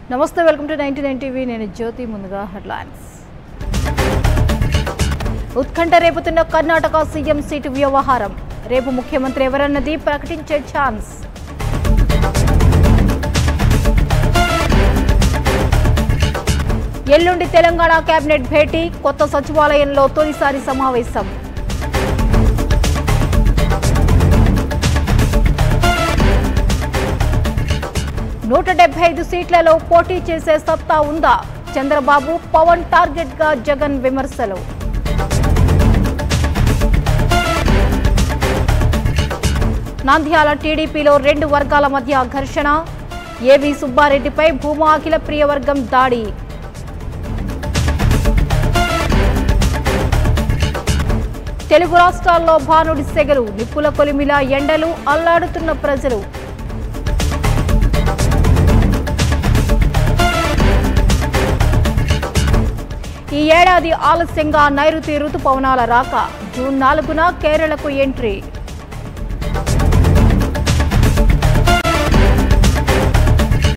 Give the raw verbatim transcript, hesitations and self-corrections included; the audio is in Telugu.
నమస్తే, welcome to ninety nine TV. నేను జ్యోతి. ముందుగా హెడ్లైన్స్. ఉత్కంఠ రేపుతున్న కర్ణాటక సీఎం సీటు వ్యవహారం. రేపు ముఖ్యమంత్రి ఎవరన్నది ప్రకటించే ఛాన్స్. ఎల్లుండి తెలంగాణ కేబినెట్ భేటీ. కొత్త సచివాలయంలో తొలిసారి సమావేశం. నూట డెబ్బై ఐదు సీట్లలో పోటీ చేసే సత్తా ఉందా? చంద్రబాబు, పవన్ టార్గెట్ గా జగన్ విమర్శలు. నంద్యాల టీడీపీలో రెండు వర్గాల మధ్య ఘర్షణ. ఏవి సుబ్బారెడ్డిపై భూమా అఖిల ప్రియవర్గం దాడి. తెలుగు రాష్ట్రాల్లో భానుడి సెగలు. నిప్పుల కొలిమిల ఎండలు. అల్లాడుతున్న ప్రజలు. ఈ ఏడాది ఆలస్యంగా నైరుతి రుతుపవనాల రాక. జూన్ నాలుగున కేరళకు ఎంట్రీ.